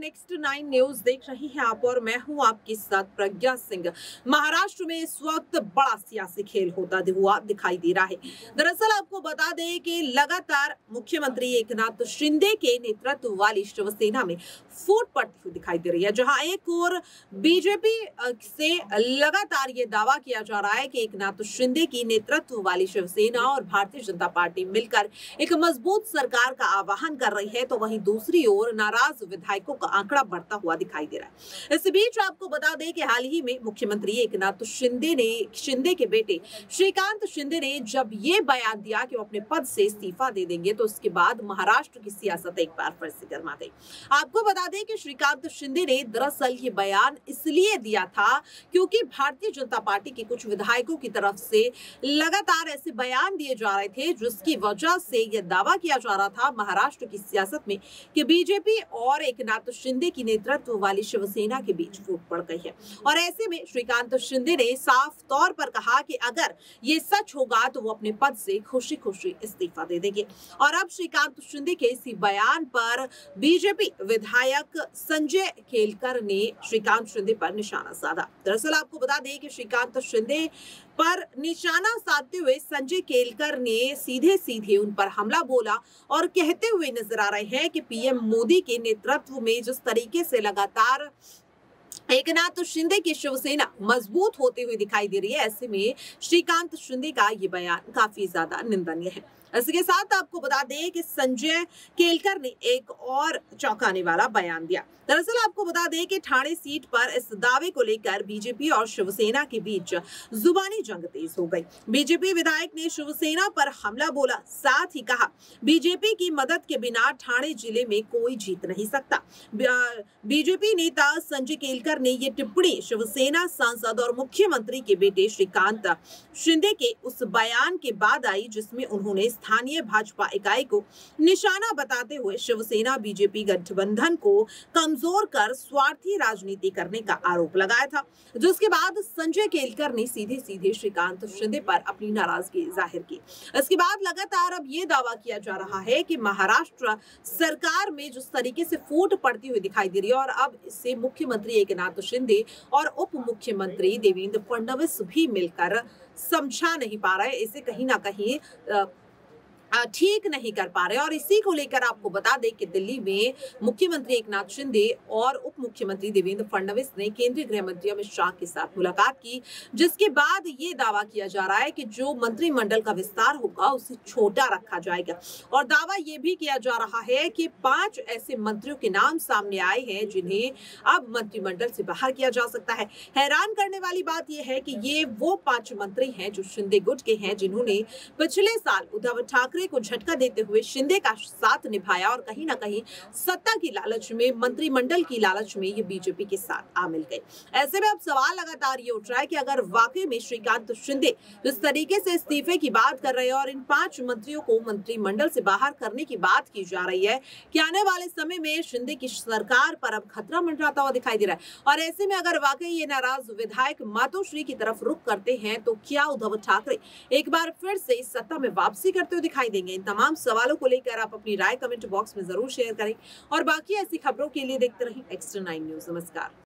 Next 9 news देख रही हैं आप और मैं हूं आपके साथ प्रज्ञा सिंह। महाराष्ट्र में इस वक्त बड़ा सियासी खेल होता हुआ दिखाई दे रहा है। दरअसल आपको बता दें कि लगातार मुख्यमंत्री एकनाथ शिंदे के नेतृत्व वाली शिवसेना में फूट पड़ती हुई दिखाई दे रही है, जहां एक और बीजेपी से लगातार ये दावा किया जा रहा है कि एकनाथ शिंदे की नेतृत्व वाली शिवसेना और भारतीय जनता पार्टी मिलकर एक मजबूत सरकार का आह्वान कर रही है, तो वहीं दूसरी ओर नाराज विधायकों का आंकड़ा बढ़ता हुआ दिखाई दे रहा है। इस बीच आपको बता दें कि हाल ही में मुख्यमंत्री एकनाथ शिंदे के बेटे श्रीकांत शिंदे ने जब ये बयान दिया कि वो अपने पद से इस्तीफा दे देंगे, तो उसके बाद महाराष्ट्र की सियासत एक बार फिर से गर्मा गई। आपको बता दें कि श्रीकांत शिंदे ने दरअसल ये बयान इसलिए दिया था क्योंकि भारतीय जनता पार्टी के कुछ विधायकों की तरफ से लगातार ऐसे बयान दिए जा रहे थे, जिसकी वजह से यह दावा किया जा रहा था महाराष्ट्र की सियासत में कि बीजेपी और एकनाथ शिंदे की नेतृत्व वाली शिवसेना के बीच फूट पड़ गई है। और ऐसे में श्रीकांत शिंदे ने साफ तौर पर कहा कि अगर ये सच होगा तो वो अपने पद से खुशी खुशी इस्तीफा दे देंगे। और अब श्रीकांत शिंदे के इसी बयान पर बीजेपी विधायक संजय केलकर ने श्रीकांत शिंदे पर निशाना साधा। दरअसल आपको बता दें कि श्रीकांत शिंदे पर निशाना साधते हुए संजय केलकर ने सीधे सीधे उन पर हमला बोला और कहते हुए नजर आ रहे हैं कि पीएम मोदी के नेतृत्व में जिस तरीके से लगातार एकनाथ शिंदे की शिवसेना मजबूत होते हुए दिखाई दे रही है, ऐसे में श्रीकांत शिंदे का ये बयान काफी ज्यादा निंदनीय है। इसके साथ आपको बता दें कि संजय केलकर ने एक और चौंकाने वाला बयान दिया। दरअसल आपको बता दें कि ठाणे सीट पर इस दावे को लेकर बीजेपी और शिवसेना के बीच जुबानी जंग तेज हो गई। बीजेपी विधायक ने शिवसेना पर हमला बोला, साथ ही कहा बीजेपी की मदद के बिना ठाणे जिले में कोई जीत नहीं सकता। बीजेपी नेता संजय केलकर ने ये टिप्पणी शिवसेना सांसद और मुख्यमंत्री के बेटे श्रीकांत शिंदे के उस बयान के बाद आई, जिसमें उन्होंने स्थानीय भाजपा इकाई को निशाना बताते हुए शिवसेना बीजेपी गठबंधन को कमजोर कर स्वार्थी राजनीति करने का आरोप लगाया था, जिसके बाद संजय केलकर ने सीधे सीधे श्रीकांत शिंदे पर अपनी नाराजगी जाहिर की। इसके बाद लगातार अब ये दावा किया जा रहा है कि महाराष्ट्र सरकार में जिस तरीके से फूट पड़ती हुई दिखाई दे रही है और अब इससे मुख्यमंत्री एकनाथ शिंदे और उप मुख्यमंत्री देवेंद्र फडणवीस भी मिलकर समझा नहीं पा रहे, इसे कहीं ना कहीं ठीक नहीं कर पा रहे। और इसी को लेकर आपको बता दें कि दिल्ली में मुख्यमंत्री एकनाथ शिंदे और उप मुख्यमंत्री देवेंद्र फडणवीस ने केंद्रीय गृह मंत्री अमित शाह के साथ मुलाकात की, जिसके बाद ये दावा किया जा रहा है कि जो मंत्रिमंडल का विस्तार होगा उसे छोटा रखा जाएगा। और दावा ये भी किया जा रहा है कि 5 ऐसे मंत्रियों के नाम सामने आए हैं जिन्हें अब मंत्रिमंडल से बाहर किया जा सकता है। हैरान करने वाली बात यह है कि ये वो 5 मंत्री हैं जो शिंदे गुट के हैं, जिन्होंने पिछले साल उद्धव ठाकरे को झटका देते हुए शिंदे का साथ निभाया और कहीं ना कहीं सत्ता की लालच में, मंत्रिमंडल की लालच में ये बीजेपी के साथ आ मिल गए। ऐसे में अब सवाल लगातार ये उठ रहा है कि अगर वाकई में श्रीकांत शिंदे जिस तरीके से इस्तीफे की बात कर रहे हैं और इन 5 मंत्रियों को मंत्रिमंडल से बाहर करने की बात की जा रही है, कि आने वाले समय में शिंदे की सरकार पर अब खतरा मंडराता हुआ दिखाई दे रहा है। और ऐसे में अगर वाकई ये नाराज विधायक मातोश्री की तरफ रुख करते हैं, तो क्या उद्धव ठाकरे एक बार फिर से इस सत्ता में वापसी करते हुए दिखाई देंगे? इन तमाम सवालों को लेकर आप अपनी राय कमेंट बॉक्स में जरूर शेयर करें और बाकी ऐसी खबरों के लिए देखते रहें एक्स्ट्रा 9 न्यूज। नमस्कार।